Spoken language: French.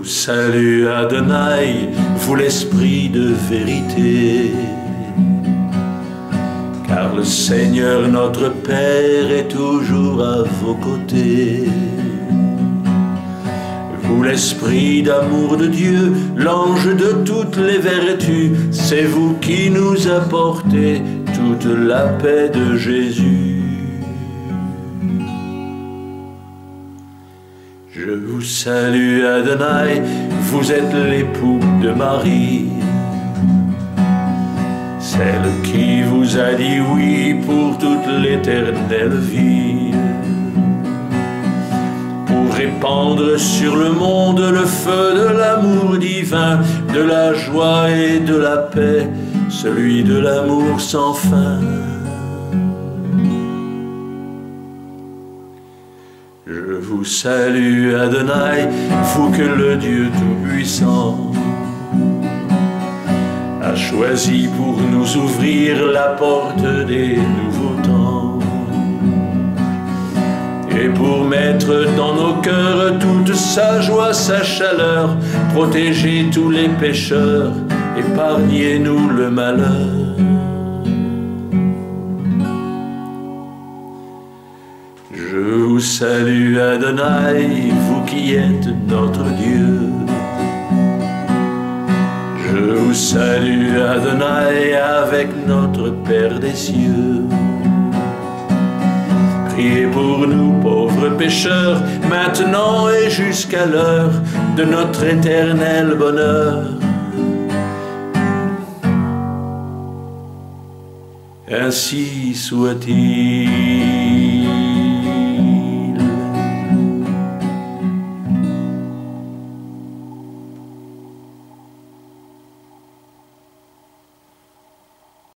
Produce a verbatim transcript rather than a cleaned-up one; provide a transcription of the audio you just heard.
vous salue Adonai, vous l'esprit de vérité. Car le Seigneur notre Père est toujours à vos côtés. Vous l'esprit d'amour de Dieu, l'ange de toutes les vertus, c'est vous qui nous apportez toute la paix de Jésus. Je vous salue Adonai, vous êtes l'époux de Marie, celle qui vous a dit oui pour toute l'éternelle vie, pour répandre sur le monde le feu de l'amour divin, de la joie et de la paix, celui de l'amour sans fin. Je vous salue Adonai, vous que le Dieu Tout-Puissant a choisi pour nous ouvrir la porte des nouveaux temps, et pour mettre dans nos cœurs toute sa joie, sa chaleur, protéger tous les pécheurs, épargnez-nous le malheur. Je vous salue Adonai, vous qui êtes notre Dieu. Je vous salue Adonai avec notre Père des cieux. Priez pour nous pauvres pécheurs, maintenant et jusqu'à l'heure de notre éternel bonheur. Ainsi soit-il.